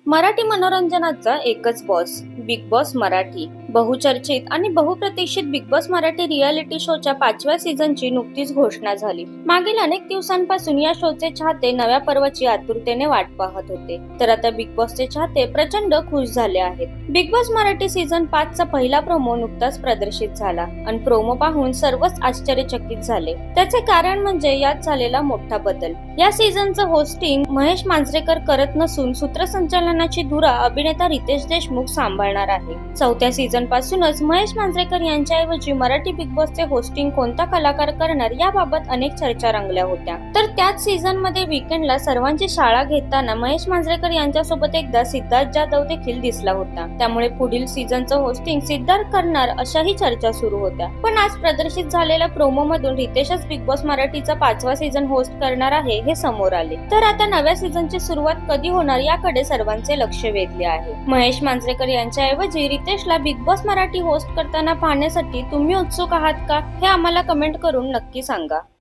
मराठी मनोरंजनाचा एकच boss, big Boss Marathi. बहुचर्चित आणि बहुप्रतीक्षित बिग बॉस मराठी रियालिटी शोच्या 5व्या सीझनची नुकतीच घोषणा झाली. मागील अनेक दिवसांपासून या शोचे चाहते नव्या पर्वाची आतुरतेने वाट पाहत होते, तर आता बिग बॉसचे चाहते प्रचंड खुश झाले आहेत. बिग बॉस मराठी सीझन 5 चा पहिला प्रोमो नुकताच प्रदर्शित झाला आणि प्रोमो पाहून सर्वच आश्चर्यचकित झाले. त्याचे कारण म्हणजे यात झालेला मोठा बदल. या सीझनचं होस्टिंग महेश मांजरेकर करत नसून सूत्रसंचालनाची धुरा अभिनेता रितेश देशमुख सांभाळणार आहे. चौथ्या सीझन पासूनच महेश मांजरेकर यांच्याऐवजी मराठी बिग बॉसचे होस्टिंग कोणता कलाकार करणार याबाबत अनेक चर्चा रंगल्या होत्या. तर त्याच सीझन मध्ये वीकेंडला सर्वांची शाळा घेताना महेश मांजरेकर यांच्यासोबत एकदा सिद्धार्थ जाधव देखील दिसला होता. त्यामुळे पुढील सीझनचं होस्टिंग सिद्धार्थ करणार अशाही चर्चा सुरू होत्या. पण आज प्रदर्शित झालेल्या प्रोमो मधून रितेशच बिग बॉस मराठीचा 5वा सीझन होस्ट करणार आहे हे समोर आले. तर आता नव्या सीझनची सुरुवात कधी होणार याकडे सर्वांचे लक्ष वेधले आहे. महेश मांजरेकर यांच्याऐवजी रितेशला बिग बॉस मराठी होस्ट करताना पाहण्यासाठी तुम्ही उत्सुक आहात का? हे आम्हाला कमेंट करून नक्की सांगा.